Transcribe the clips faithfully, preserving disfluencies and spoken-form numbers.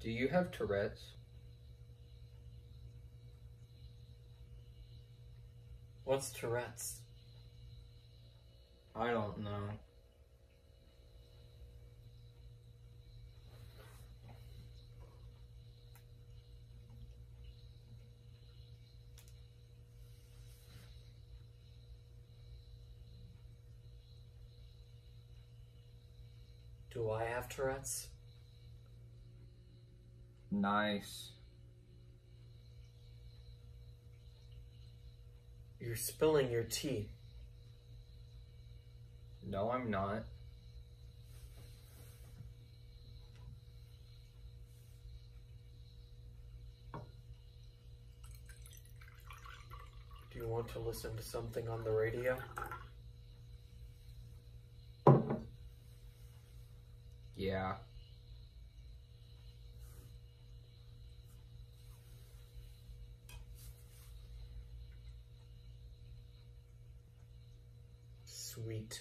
Do you have Tourette's? What's Tourette's? I don't know. Do I have Tourette's? Nice. You're spilling your tea. No, I'm not. Do you want to listen to something on the radio? Yeah. Sweet.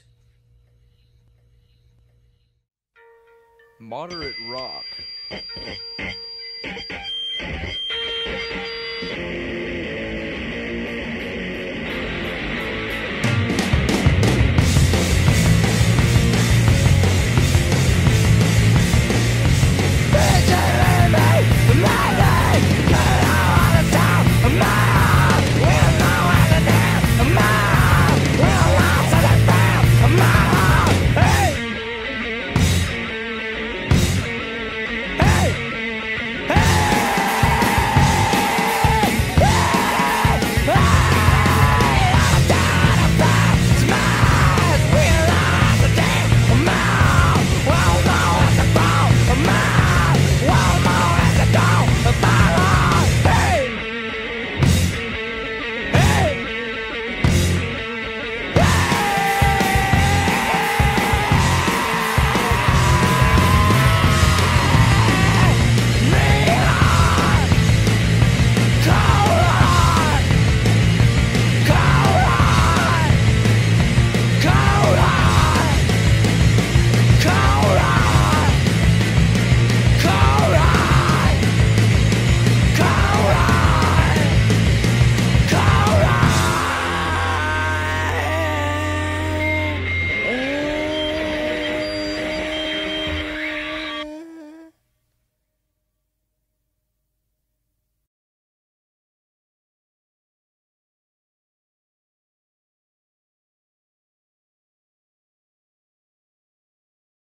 Moderate rock.